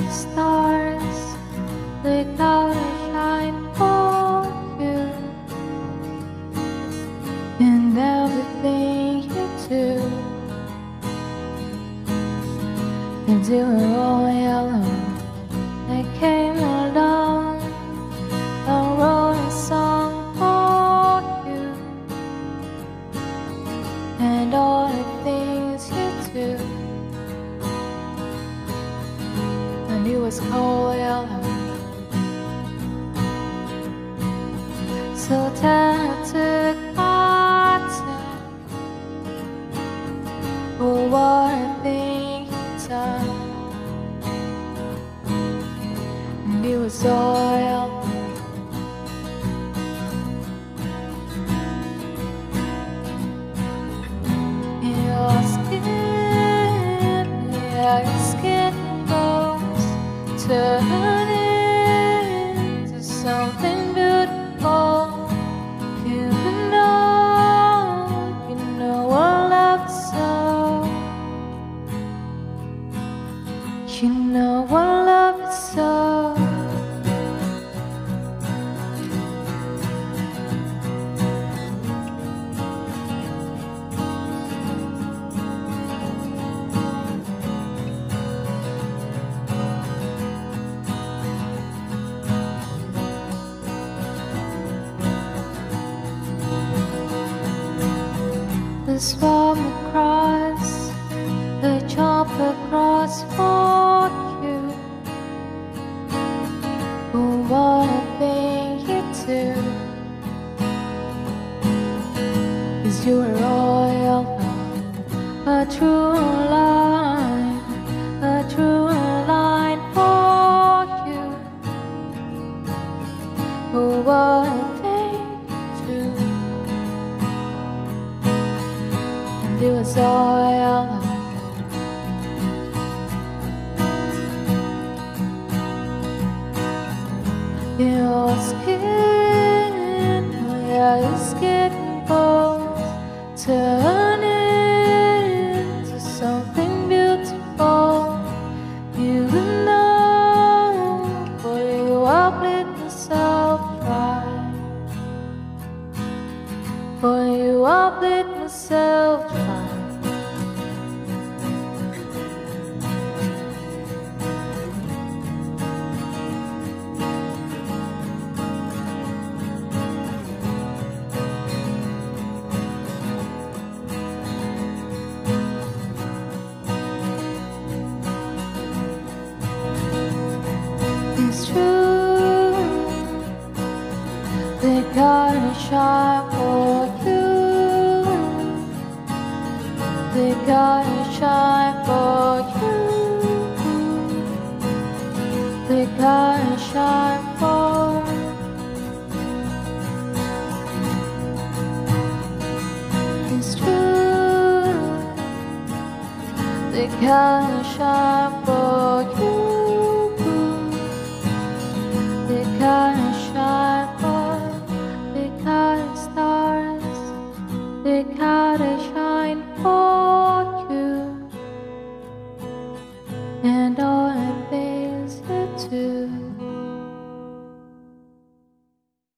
stars, they gotta shine for you. And everything you do, and you were all yellow. They came along and wrote a song for you. And all the things you do, and it was cold yellow, so tainted cotton. Oh, what a thing you done. And it was all yellow. Your skin, yeah, your skin goes turn into something beautiful. You know I love you so. You know I love you so. They swam across, they chop across for you. Oh, what a thing you do, 'cause you were royal, a true line for you. Oh, what a thing you do. It was all yellow. Your skin, yeah, your skin bones turn into something beautiful. You know, for you I'll bleed myself dry. For you I'll bleed myself dry. It's true, they gotta shine for you. They gotta shine for you. They gotta shine for. It's true, they gotta shine for you. They gotta shine for, they gotta stars, they gotta shine for you. And